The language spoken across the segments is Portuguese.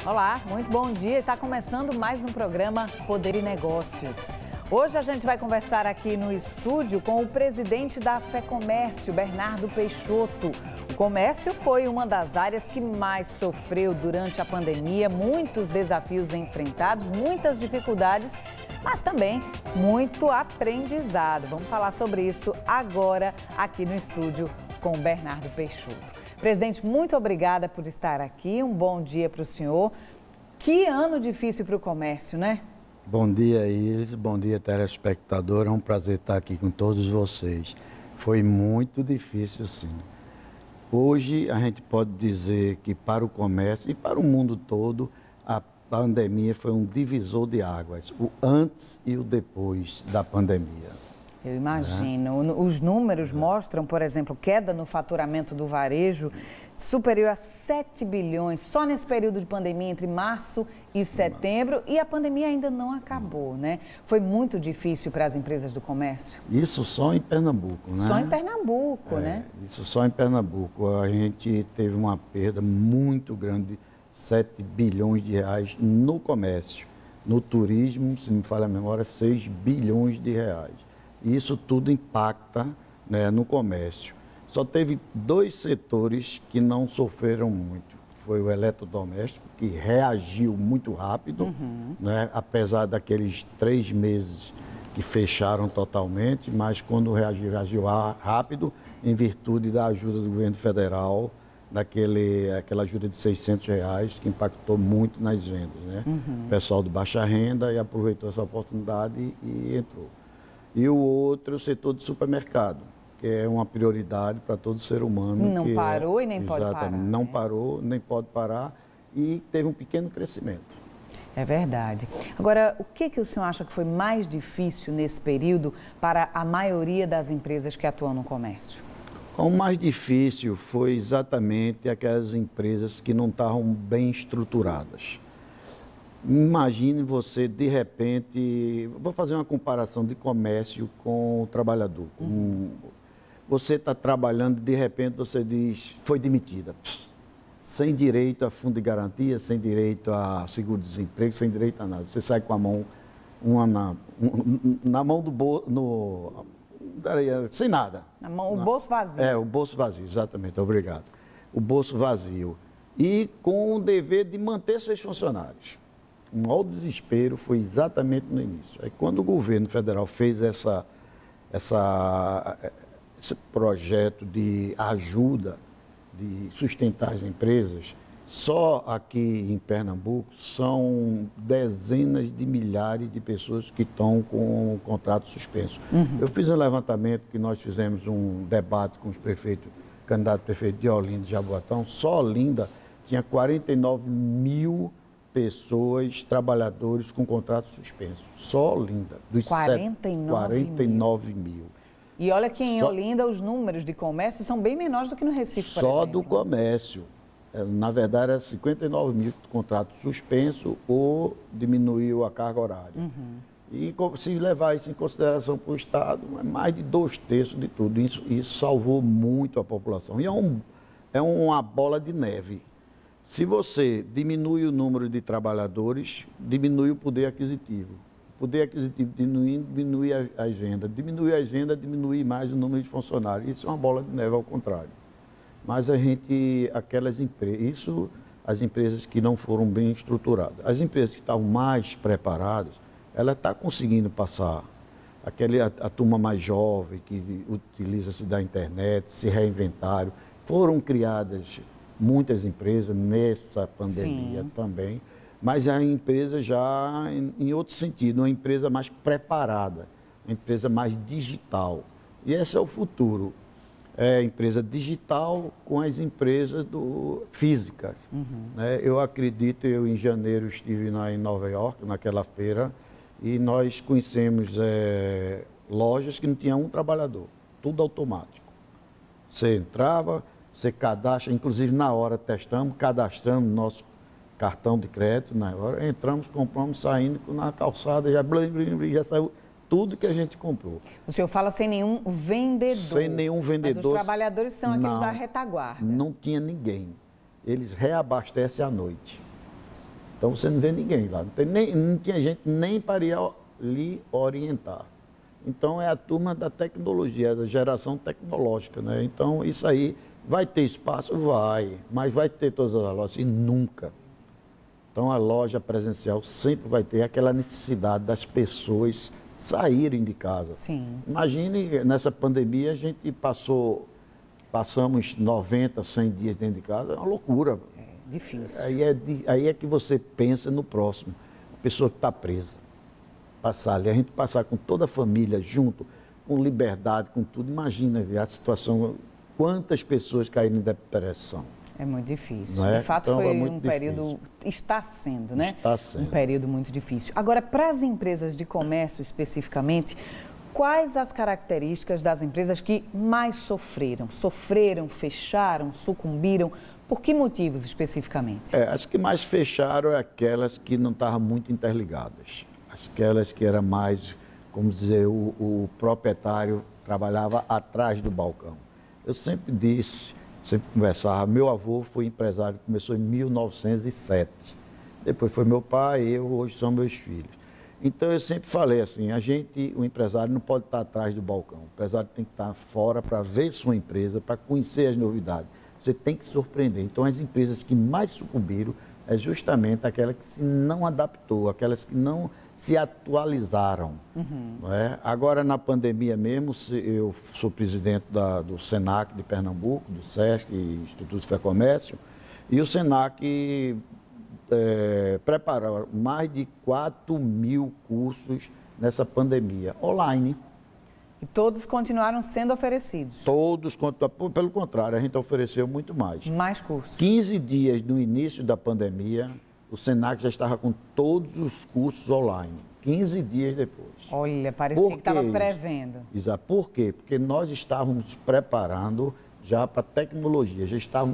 Olá, muito bom dia. Está começando mais um programa Poder e Negócios. Hoje a gente vai conversar aqui no estúdio com o presidente da FEComércio, Bernardo Peixoto. O comércio foi uma das áreas que mais sofreu durante a pandemia, muitos desafios enfrentados, muitas dificuldades, mas também muito aprendizado. Vamos falar sobre isso agora aqui no estúdio com o Bernardo Peixoto. Presidente, muito obrigada por estar aqui. Um bom dia para o senhor. Que ano difícil para o comércio, né? Bom dia, Iris. Bom dia, telespectador. É um prazer estar aqui com todos vocês. Foi muito difícil, sim. Hoje, a gente pode dizer que para o comércio e para o mundo todo, a pandemia foi um divisor de águas. O antes e o depois da pandemia. Eu imagino. Os números mostram, por exemplo, queda no faturamento do varejo superior a 7 bilhões só nesse período de pandemia entre março e setembro, e a pandemia ainda não acabou, né? Foi muito difícil para as empresas do comércio. Isso só em Pernambuco, né? Só em Pernambuco, né? Isso só em Pernambuco. A gente teve uma perda muito grande, 7 bilhões de reais no comércio. No turismo, se me falha a memória, 6 bilhões de reais. Isso tudo impacta, né, no comércio. Só teve dois setores que não sofreram muito. Foi o eletrodoméstico, que reagiu muito rápido, né, apesar daqueles 3 meses que fecharam totalmente, mas quando reagiu rápido, em virtude da ajuda do governo federal, aquela ajuda de R$600, que impactou muito nas vendas, né? O pessoal de baixa renda e aproveitou essa oportunidade e entrou. E o outro, o setor de supermercado, que é uma prioridade para todo ser humano. Não parou e nem pode parar. Não parou, nem pode parar, e teve um pequeno crescimento. É verdade. Agora, o que o senhor acha que foi mais difícil nesse período para a maioria das empresas que atuam no comércio? O mais difícil foi exatamente aquelas empresas que não estavam bem estruturadas. Imagine você, de repente, vou fazer uma comparação de comércio com o trabalhador. Você está trabalhando, de repente você diz, foi demitida. Sem direito a fundo de garantia, sem direito a seguro-desemprego, sem direito a nada. Você sai com a mão, na mão do bolso, sem nada. Na mão, o bolso vazio. O bolso vazio, exatamente, obrigado. O bolso vazio. E com o dever de manter seus funcionários. O maior desespero foi exatamente no início. Aí, quando o governo federal fez esse projeto de ajuda, de sustentar as empresas, só aqui em Pernambuco são dezenas de milhares de pessoas que estão com o contrato suspenso. Eu fiz um levantamento que nós fizemos um debate com os prefeitos, candidato prefeito de Olinda e Jaboatão. Só Olinda tinha 49 mil pessoas, trabalhadores com contrato suspenso. Só Olinda. Dos 49 mil. E olha que em Olinda os números de comércio são bem menores do que no Recife, por exemplo. Só do comércio. Na verdade, era 59 mil contratos suspensos ou diminuiu a carga horária. E se levar isso em consideração para o Estado, é mais de 2/3 de tudo. Isso salvou muito a população. E é uma bola de neve. Se você diminui o número de trabalhadores, diminui o poder aquisitivo. O poder aquisitivo diminuindo, diminui as vendas. Diminui as vendas, diminui mais o número de funcionários. Isso é uma bola de neve, ao contrário. Mas as empresas que não foram bem estruturadas. As empresas que estavam mais preparadas, ela está conseguindo passar. A turma mais jovem, que utiliza-se da internet, se reinventaram, foram criadas muitas empresas nessa pandemia também, mas a empresa já em outro sentido, uma empresa mais preparada, uma empresa mais digital. E esse é o futuro. É a empresa digital com as empresas físicas. Né? Eu acredito, em janeiro estive em Nova York, naquela feira, e nós conhecemos lojas que não tinham um trabalhador, tudo automático. Você entrava, você cadastra, inclusive na hora cadastramos nosso cartão de crédito, na hora, entramos, compramos, saindo na calçada, já saiu tudo que a gente comprou. O senhor fala sem nenhum vendedor. Sem nenhum vendedor. Mas os trabalhadores são aqueles da retaguarda. Não tinha ninguém. Eles reabastecem à noite. Então você não vê ninguém lá, não tinha gente nem para lhe orientar. Então é a turma da tecnologia, da geração tecnológica, né? Então isso aí vai ter espaço? Vai, mas vai ter todas as lojas? E nunca. Então a loja presencial sempre vai ter aquela necessidade das pessoas saírem de casa. Sim. Imagine, nessa pandemia a gente passamos 90, 100 dias dentro de casa, é uma loucura. É difícil. Aí é que você pensa no próximo, a pessoa que está presa. Passar ali, a gente passar com toda a família junto, com liberdade, com tudo. Imagina a situação, quantas pessoas caíram em depressão. É muito difícil. Não é? De fato, Então, foi muito um período, difícil. está sendo, né? Está sendo. Um período muito difícil. Agora, para as empresas de comércio especificamente, quais as características das empresas que mais sofreram? Sofreram, fecharam, sucumbiram? Por que motivos especificamente? As que mais fecharam é aquelas que não estavam muito interligadas. Aquelas que era mais, como dizer, o proprietário trabalhava atrás do balcão. Eu sempre disse, sempre conversava, meu avô foi empresário, começou em 1907. Depois foi meu pai, hoje são meus filhos. Então eu sempre falei assim, o empresário não pode estar atrás do balcão. O empresário tem que estar fora para ver sua empresa, para conhecer as novidades. Você tem que surpreender. Então as empresas que mais sucumbiram é justamente aquela que se não adaptou, aquelas que não se atualizaram. Não é? Agora, na pandemia mesmo, eu sou presidente do SENAC de Pernambuco, do SESC, Instituto de Fé e Comércio, e o SENAC preparou mais de 4.000 cursos nessa pandemia, online. E todos continuaram sendo oferecidos? Todos, pelo contrário, a gente ofereceu muito mais. Mais cursos? 15 dias no início da pandemia, o SENAC já estava com todos os cursos online, 15 dias depois. Olha, parecia que estava prevendo. Exato. Por quê? Porque nós estávamos preparando já para a tecnologia,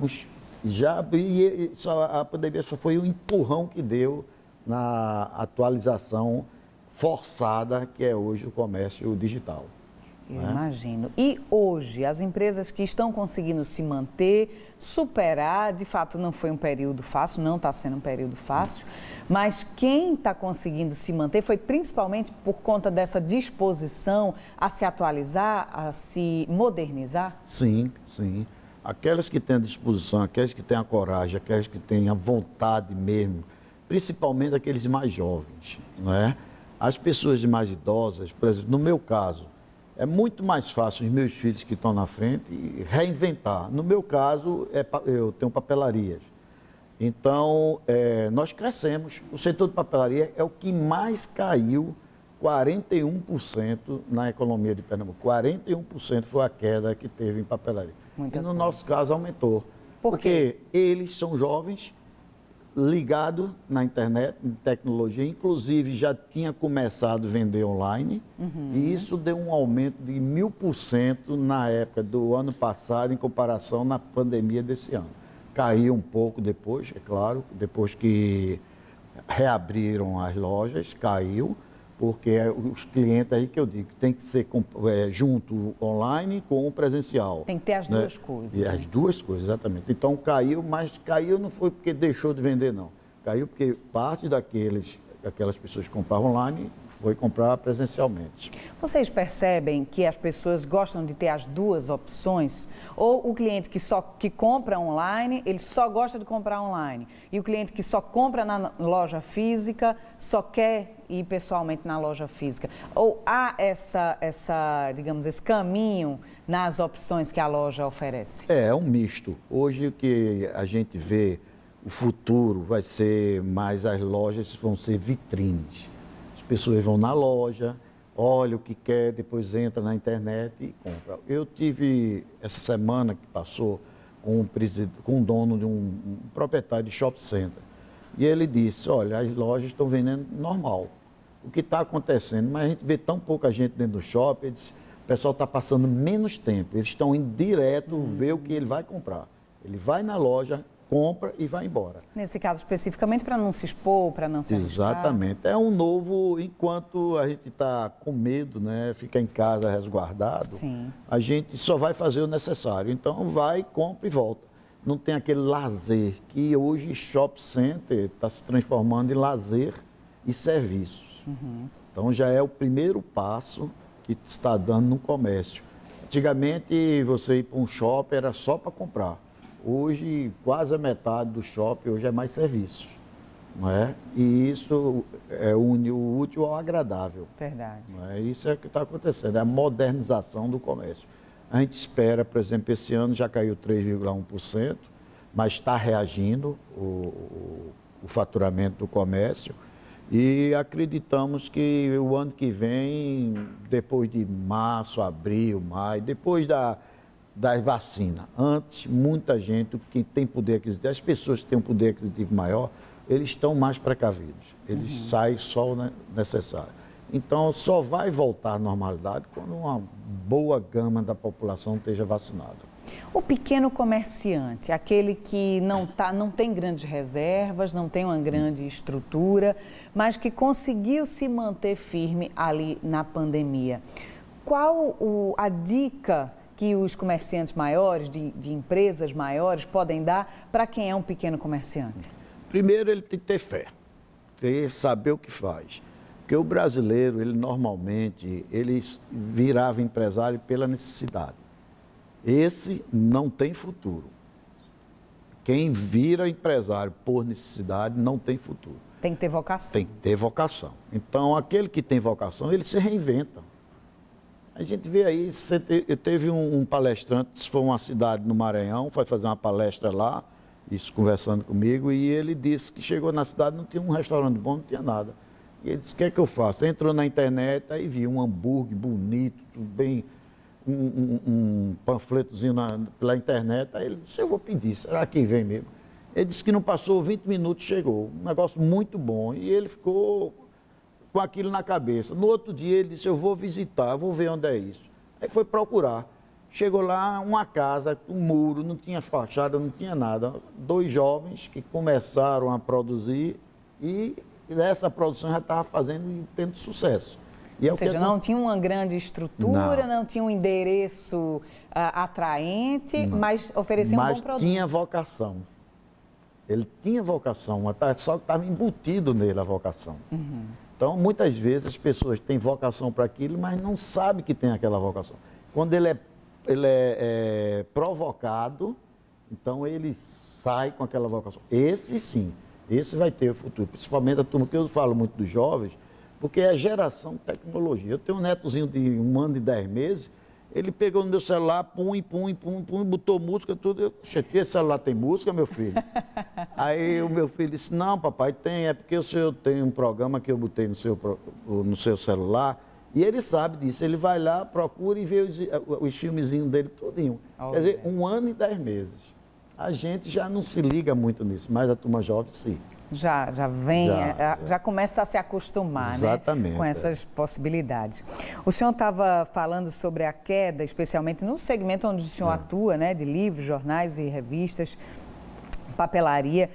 a pandemia só foi um empurrão que deu na atualização forçada que é hoje o comércio digital. Eu imagino. E hoje, as empresas que estão conseguindo se manter, superar, de fato não foi um período fácil, não está sendo um período fácil, mas quem está conseguindo se manter foi principalmente por conta dessa disposição a se atualizar, a se modernizar? Sim, sim. Aquelas que têm a disposição, aquelas que têm a coragem, aquelas que têm a vontade mesmo, principalmente aqueles mais jovens, não é? As pessoas mais idosas, por exemplo, no meu caso, é muito mais fácil os meus filhos que estão na frente reinventar. No meu caso, eu tenho papelarias. Então, nós crescemos. O setor de papelaria é o que mais caiu, 41% na economia de Pernambuco. 41% foi a queda que teve em papelaria. E no nosso caso aumentou. Por quê? Porque eles são jovens, ligados na internet, em tecnologia, inclusive já tinha começado a vender online, e isso deu um aumento de 1000% na época do ano passado, em comparação na pandemia desse ano. Caiu um pouco depois, é claro, depois que reabriram as lojas, caiu, porque os clientes aí que eu digo, tem que ser junto online com o presencial. Tem que ter as duas coisas. E as duas coisas, exatamente. Então caiu, mas caiu não foi porque deixou de vender, não. Caiu porque parte daquelas pessoas que compravam online foi comprar presencialmente. Vocês percebem que as pessoas gostam de ter as duas opções? Ou o cliente que compra online, ele só gosta de comprar online? E o cliente que só compra na loja física, só quer ir pessoalmente na loja física? Ou há digamos, esse caminho nas opções que a loja oferece? É um misto. Hoje o que a gente vê, o futuro vai ser mais, as lojas vão ser vitrines. Pessoas vão na loja, olha o que quer, depois entra na internet e compra. Eu tive, essa semana que passou, com um dono de um proprietário de shopping center. E ele disse, olha, as lojas estão vendendo normal. O que está acontecendo? Mas a gente vê tão pouca gente dentro do shopping, ele disse, o pessoal está passando menos tempo. Eles estão indo direto ver o que ele vai comprar. Ele vai na loja, compra e vai embora. Nesse caso especificamente para não se expor, para não se arriscar. Exatamente. É um novo, enquanto a gente está com medo, né, fica em casa resguardado, Sim. A gente só vai fazer o necessário. Então vai, compra e volta. não tem aquele lazer, que hoje shopping center está se transformando em lazer e serviços. Então já é o primeiro passo que está dando no comércio. Antigamente você ir para um shopping era só para comprar. Hoje quase a metade do shopping hoje é mais serviços. Não é? E isso une o útil ao agradável. Verdade. Não é? Isso é o que está acontecendo, é a modernização do comércio. A gente espera, por exemplo, esse ano já caiu 3,1%, mas está reagindo o faturamento do comércio e acreditamos que o ano que vem, depois de março, abril, maio, depois da vacina, antes, muita gente que tem poder aquisitivo, as pessoas que têm um poder aquisitivo maior, eles estão mais precavidos, eles saem só o necessário. Então, só vai voltar à normalidade quando uma boa gama da população esteja vacinada. O pequeno comerciante, aquele que não tem grandes reservas, não tem uma grande estrutura, mas que conseguiu se manter firme ali na pandemia. Qual a dica que os comerciantes maiores, de empresas maiores, podem dar para quem é um pequeno comerciante? Primeiro, ele tem que ter fé, saber o que faz. Porque o brasileiro, ele normalmente, ele virava empresário pela necessidade. Esse não tem futuro. Quem vira empresário por necessidade não tem futuro. Tem que ter vocação. Tem que ter vocação. Então, aquele que tem vocação, ele se reinventa. A gente vê aí, teve um palestrante, foi uma cidade no Maranhão, foi fazer uma palestra lá, isso conversando comigo, e ele disse que chegou na cidade, não tinha um restaurante bom, não tinha nada. E ele disse, o que é que eu faço? Entrou na internet, aí viu um hambúrguer bonito, tudo bem, um panfletozinho pela internet, aí ele disse, eu vou pedir, será que vem mesmo? Ele disse que não passou 20 minutos, chegou, um negócio muito bom, e ele ficou com aquilo na cabeça. No outro dia ele disse, eu vou visitar, vou ver onde é isso. Aí foi procurar, chegou lá, uma casa, um muro, não tinha fachada, não tinha nada. 2 jovens que começaram a produzir e essa produção já estava fazendo e tendo sucesso. Ou seja, não tinha uma grande estrutura, não tinha um endereço atraente, mas oferecia um bom produto. Mas tinha vocação. Ele tinha vocação, só que estava embutido nele a vocação. Então, muitas vezes as pessoas têm vocação para aquilo, mas não sabem que tem aquela vocação. Quando ele é provocado, então ele sai com aquela vocação. Esse sim. Esse vai ter o futuro, principalmente a turma que eu falo muito dos jovens, porque é geração de tecnologia. Eu tenho um netozinho de 1 ano e 10 meses, ele pegou no meu celular, pum, botou música, tudo. Eu chequei, esse celular tem música, meu filho? Aí o meu filho disse, não, papai, tem, é porque o senhor tem um programa que eu botei no seu celular, e ele sabe disso. Ele vai lá, procura e vê os filmezinhos dele todinho. Quer dizer, 1 ano e 10 meses. A gente já não se liga muito nisso, mas a turma jovem sim. Já começa a se acostumar, exatamente, né, com essas possibilidades. O senhor estava falando sobre a queda, especialmente no segmento onde o senhor atua, né, de livros, jornais e revistas, papelaria,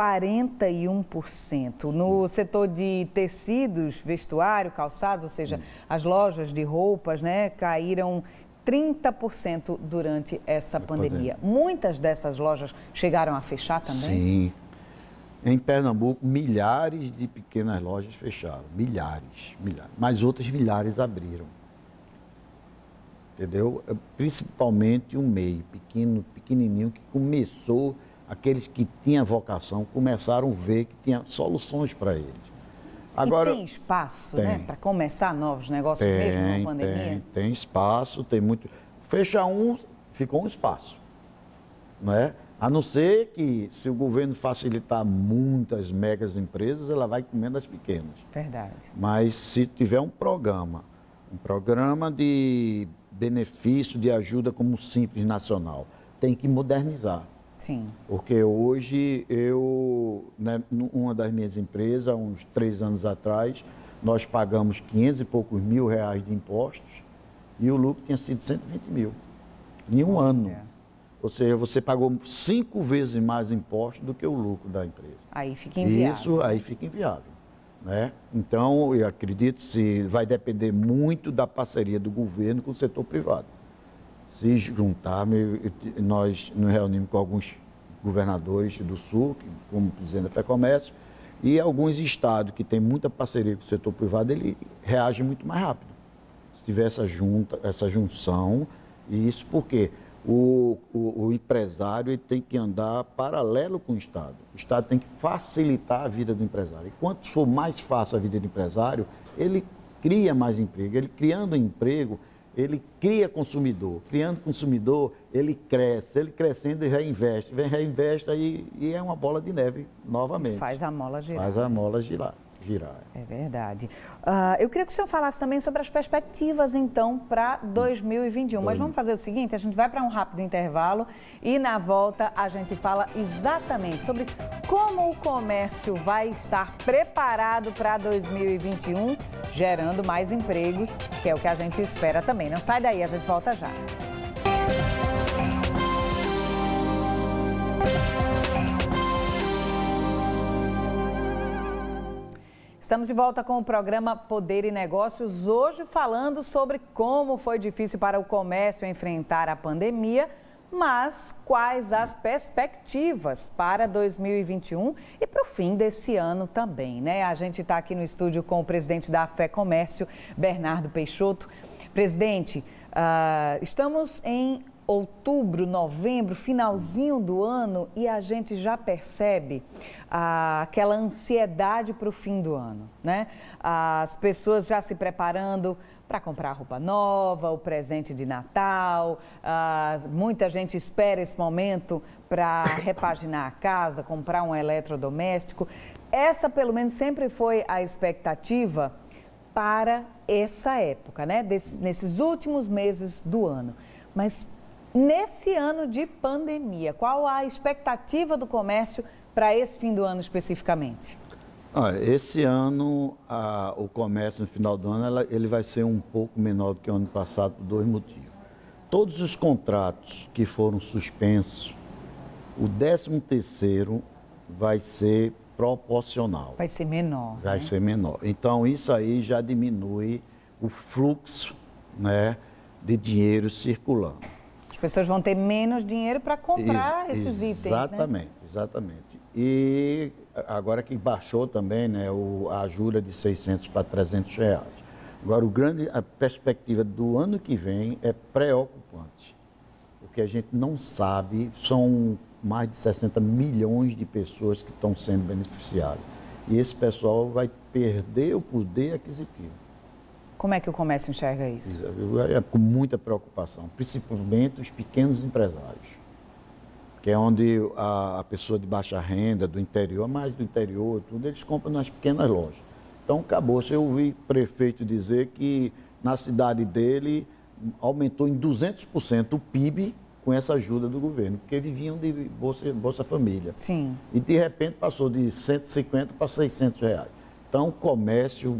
41%. No setor de tecidos, vestuário, calçados, ou seja, as lojas de roupas, né, caíram 30% durante essa pandemia. Muitas dessas lojas chegaram a fechar também? Sim. Em Pernambuco, milhares de pequenas lojas fecharam. Milhares. Mas outras milhares abriram. Entendeu? Principalmente um MEI, pequenininho, que começou, aqueles que tinham vocação, começaram a ver que tinha soluções para eles. Agora, e tem espaço, né, para começar novos negócios mesmo na pandemia? Tem espaço, tem muito. Fecha um, ficou um espaço, não é? A não ser que, se o governo facilitar muitas megas empresas, ela vai comendo as pequenas. Verdade. Mas se tiver um programa de benefício, de ajuda como o Simples Nacional, tem que modernizar. Sim. Porque hoje numa das minhas empresas, uns 3 anos atrás, nós pagamos 500 e poucos mil reais de impostos e o lucro tinha sido 120 mil em um ano. Ou seja, você pagou 5 vezes mais impostos do que o lucro da empresa. Aí fica inviável. Isso aí fica inviável, né? Então, eu acredito que vai depender muito da parceria do governo com o setor privado. Se juntar, nós nos reunimos com alguns governadores do Sul, como presidente da FEComércio, e alguns estados que têm muita parceria com o setor privado, ele reage muito mais rápido. Se tiver essa junção, e isso porque o empresário ele tem que andar paralelo com o Estado. O Estado tem que facilitar a vida do empresário. E quanto for mais fácil a vida do empresário, ele cria mais emprego. Ele criando emprego, ele cria consumidor. Criando consumidor, ele cresce. Ele crescendo, ele reinveste. Vem, reinveste aí, e é uma bola de neve novamente. Faz a mola girar. Faz a mola girar. É verdade. Eu queria que o senhor falasse também sobre as perspectivas, então, para 2021. Mas vamos fazer o seguinte, a gente vai para um rápido intervalo e na volta a gente fala exatamente sobre como o comércio vai estar preparado para 2021, gerando mais empregos, que é o que a gente espera também. Não sai daí, a gente volta já. Estamos de volta com o programa Poder e Negócios, hoje falando sobre como foi difícil para o comércio enfrentar a pandemia, mas quais as perspectivas para 2021 e para o fim desse ano também, né? A gente está aqui no estúdio com o presidente da FEComércio, Bernardo Peixoto. Presidente, estamos em outubro, novembro, finalzinho do ano e a gente já percebe aquela ansiedade para o fim do ano, né? As pessoas já se preparando para comprar roupa nova, o presente de Natal, muita gente espera esse momento para repaginar a casa, comprar um eletrodoméstico. Essa, pelo menos, sempre foi a expectativa para essa época, né? Nesses últimos meses do ano. Mas nesse ano de pandemia, qual a expectativa do comércio para esse fim do ano especificamente? Esse ano, o comércio no final do ano ele vai ser um pouco menor do que o ano passado por dois motivos. Todos os contratos que foram suspensos, o 13º vai ser proporcional. Vai ser menor. Vai ser menor. Então, isso aí já diminui o fluxo, né, de dinheiro circulando. As pessoas vão ter menos dinheiro para comprar esses itens, exatamente, né? Exatamente. E agora que baixou também, né, a ajuda de 600 para 300 reais. Agora, a perspectiva do ano que vem é preocupante. O que a gente não sabe são mais de 60 milhões de pessoas que estão sendo beneficiadas. E esse pessoal vai perder o poder aquisitivo. Como é que o comércio enxerga isso? É com muita preocupação, principalmente os pequenos empresários, que é onde a pessoa de baixa renda, do interior, mais do interior, tudo, eles compram nas pequenas lojas. Então, acabou-se. Eu ouvi o prefeito dizer que na cidade dele aumentou em 200% o PIB com essa ajuda do governo, porque viviam de Bolsa Família. Sim. E, de repente, passou de 150 para 600 reais. Então, o comércio,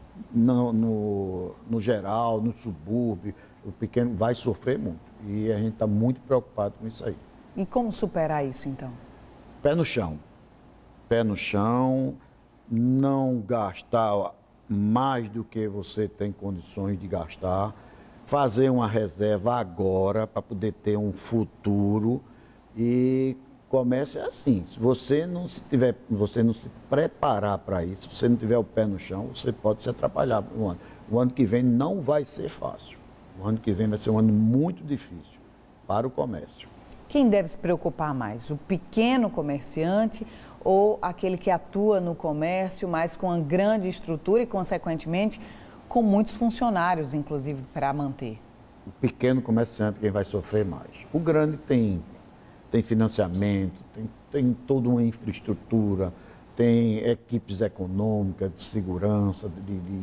no geral, no subúrbio, o pequeno vai sofrer muito. E a gente está muito preocupado com isso aí. E como superar isso, então? Pé no chão. Pé no chão, não gastar mais do que você tem condições de gastar, fazer uma reserva agora para poder ter um futuro e comércio é assim. Se você não se preparar para isso, se você não tiver o pé no chão, você pode se atrapalhar no ano. O ano que vem não vai ser fácil. O ano que vem vai ser um ano muito difícil para o comércio. Quem deve se preocupar mais? O pequeno comerciante ou aquele que atua no comércio, mas com uma grande estrutura e, consequentemente, com muitos funcionários, inclusive, para manter? O pequeno comerciante quem vai sofrer mais. O grande tem financiamento, tem toda uma infraestrutura, tem equipes econômicas, de segurança,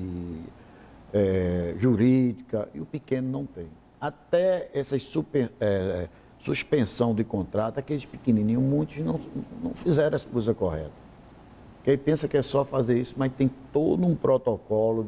jurídica, e o pequeno não tem. Até essas suspensão de contrato, aqueles pequenininhos, muitos não fizeram as coisas corretas. Porque aí pensa que é só fazer isso, mas tem todo um protocolo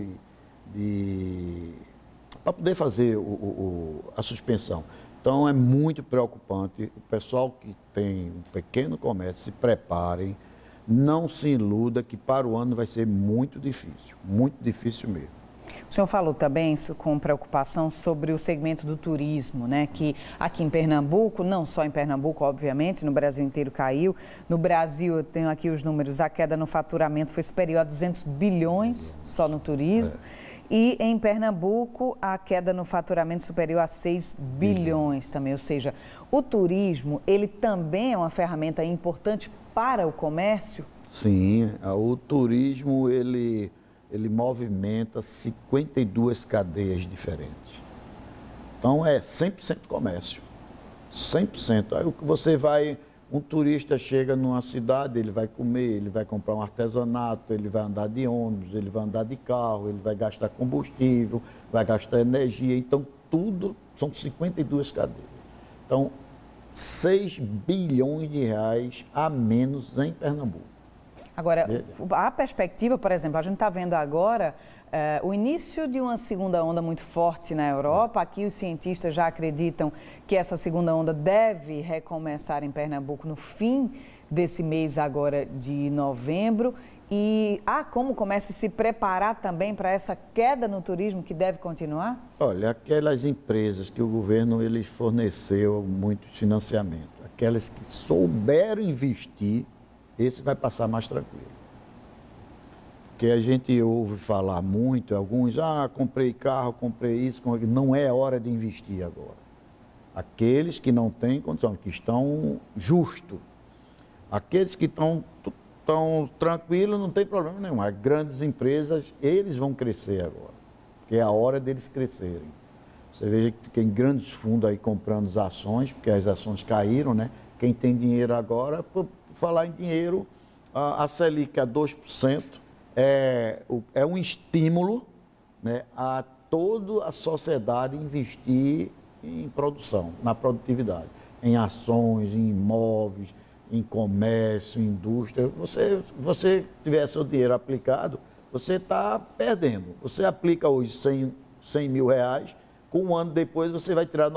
para poder fazer a suspensão. Então é muito preocupante. O pessoal que tem um pequeno comércio, se preparem, não se iluda que para o ano vai ser muito difícil mesmo. O senhor falou também com preocupação sobre o segmento do turismo, né? Que aqui em Pernambuco, não só em Pernambuco, obviamente, no Brasil inteiro caiu. No Brasil, eu tenho aqui os números, a queda no faturamento foi superior a 200 bilhões só no turismo. E em Pernambuco, a queda no faturamento superior a 6 bilhões também. Ou seja, o turismo, ele também é uma ferramenta importante para o comércio? Sim, o turismo, ele movimenta 52 cadeias diferentes. Então, é 100% comércio. 100%. Aí o que você vai... Um turista chega numa cidade, ele vai comer, ele vai comprar um artesanato, ele vai andar de ônibus, ele vai andar de carro, ele vai gastar combustível, vai gastar energia. Então, tudo são 52 cadeias. Então, 6 bilhões de reais a menos em Pernambuco. Agora, a perspectiva, por exemplo, a gente está vendo agora o início de uma segunda onda muito forte na Europa. Aqui os cientistas já acreditam que essa segunda onda deve recomeçar em Pernambuco no fim desse mês agora de novembro. E há como o comércio se preparar também para essa queda no turismo que deve continuar? Olha, aquelas empresas que o governo ele forneceu muito financiamento, aquelas que souberam investir, esse vai passar mais tranquilo. Porque a gente ouve falar muito, alguns, comprei carro, comprei isso, não é hora de investir agora. Aqueles que não têm condição, que estão justos. Aqueles que estão tranquilos, não tem problema nenhum. As grandes empresas, eles vão crescer agora, porque é a hora deles crescerem. Você veja que tem grandes fundos aí comprando as ações, porque as ações caíram, né? Quem tem dinheiro agora, por falar em dinheiro, a Selic a 2%, é um estímulo, né, a toda a sociedade investir em produção, na produtividade, em ações, em imóveis, em comércio, em indústria. Você tiver seu dinheiro aplicado, você está perdendo. Você aplica hoje 100 mil reais, com um ano depois você vai tirar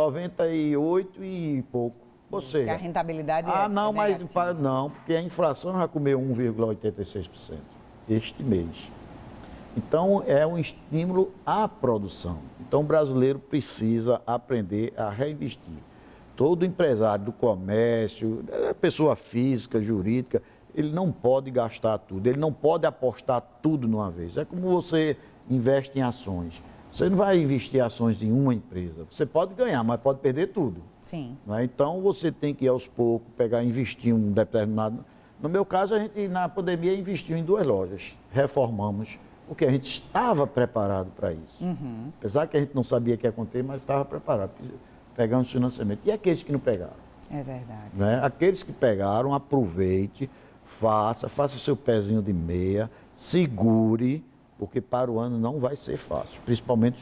98 e pouco. Ou seja, porque a rentabilidade não, mas não, porque a inflação já comeu 1,86% este mês. Então, é um estímulo à produção. Então, o brasileiro precisa aprender a reinvestir. Todo empresário do comércio, pessoa física, jurídica, ele não pode gastar tudo, ele não pode apostar tudo de uma vez. É como você investe em ações. Você não vai investir ações em uma empresa. Você pode ganhar, mas pode perder tudo. Sim. Né? Então, você tem que ir aos poucos, investir em um determinado... No meu caso, a gente, na pandemia, investiu em 2 lojas. Reformamos, porque a gente estava preparado para isso. Uhum. Apesar que a gente não sabia o que ia acontecer, mas estava preparado. Pegamos financiamento. E aqueles que não pegaram? É verdade. Né? Aqueles que pegaram, aproveite, faça seu pezinho de meia, segure, porque para o ano não vai ser fácil, principalmente os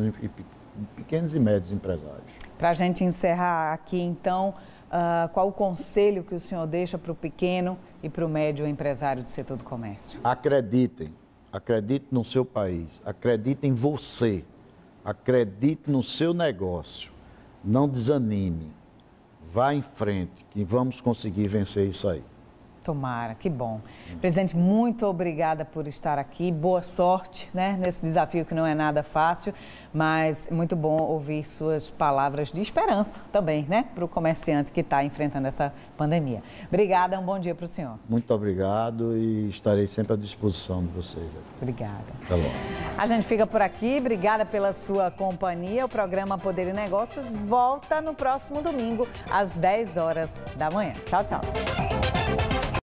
pequenos e médios empresários. Para a gente encerrar aqui, então, qual o conselho que o senhor deixa para o pequeno e para o médio empresário do setor do comércio? Acreditem no seu país, acreditem em você, acredite no seu negócio, não desanime, vá em frente, que vamos conseguir vencer isso aí. Tomara, que bom. Presidente, muito obrigada por estar aqui. Boa sorte, né, nesse desafio que não é nada fácil, mas muito bom ouvir suas palavras de esperança também, né, para o comerciante que está enfrentando essa pandemia. Obrigada, um bom dia para o senhor. Muito obrigado e estarei sempre à disposição de vocês. Obrigada. Até logo. A gente fica por aqui, obrigada pela sua companhia. O programa Poder e Negócios volta no próximo domingo, às 10 horas da manhã. Tchau, tchau.